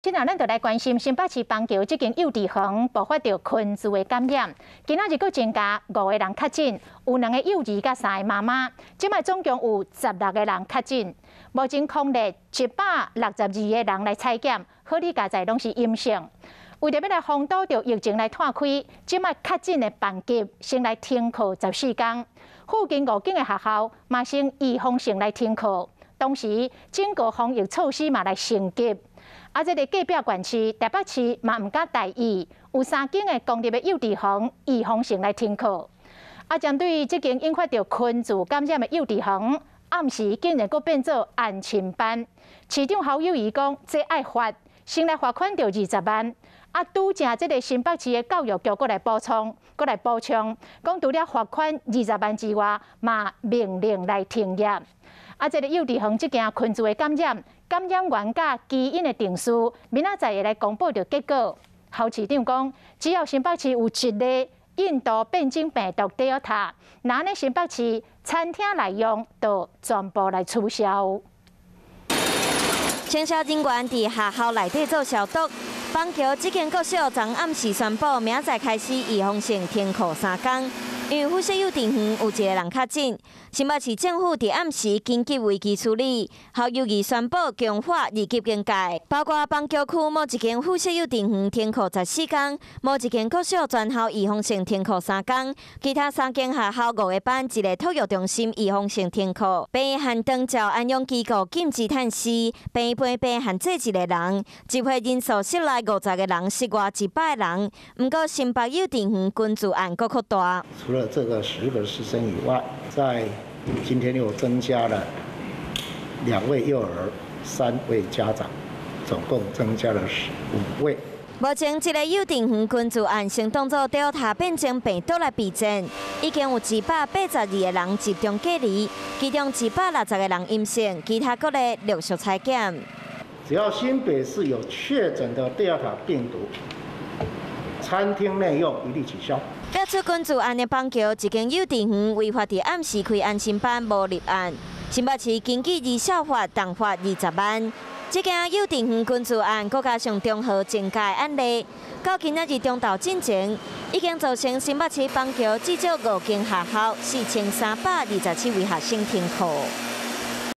今仔咱就来关心新北市邦桥这间幼稚园爆发着菌株的感染，今仔日佫增加5个人确诊，有2个幼儿甲3个妈妈，即卖总共有16个人确诊。目前控列162个人来采检，好理加在拢是阴性。为着要来防堵着疫情来拓开，即卖确诊的班级先来停课14天，附近5间的学校嘛先预防性来停课，同时整个防疫措施嘛来升级。 这个隔壁县市台北市嘛唔敢大意，有3间的公立的幼稚园预防性来停课。针对这间引发着菌株感染的幼稚园，暗时竟然佫变做安亲班。市长侯友宜讲，这爱罚，先来罚款着20万。拄正这个新北市的教育局佫来补充，讲除了罚款20万之外，嘛命令来停业。这个幼稚园这件菌株的感染源甲基因的定数，明仔载会来公布着结果。侯市长讲，只要新北市有一例印度变种病毒 Delta， 那呢新北市餐厅内用就全部来取消。 清消人员伫学校内底做消毒。邦桥这间国小昨暗时宣布，明仔载开始预防性停课3天。 因为附设幼稚园有1个人确诊，新北市政府伫暗时紧急危机处理，侯友宜宣布强化2级警戒，包括邦桥区某一间附设幼稚园停课14天，某一间国小全校预防性停课3天，其他3间学校5个班1个托育中心预防性停课。病和长照安养机构禁止探视，病陪病限制1个人，集会人数室内50个人，室外100个人。不过新北幼稚园菌株案佫扩大。 除了这个10个师生以外，在今天又增加了2位幼儿、3位家长，总共增加了5位。 目前这个幼稚园菌株案先当作Delta变种病毒来备战，已经有182个人集中隔离，其中160个人阴性，其他各类陆续采检。 只要新北市有确诊的Delta病毒，餐厅内用一律取消。 爆出菌株案的邦桥一间幼稚园违法伫暗时开安亲班无立案，新北市经纪以校罚重罚20万。这间幼稚园菌株案，佮加上中和警戒案例，到今仔日中昼进前，已经造成新北市邦桥至少5间学校4327位学生停课。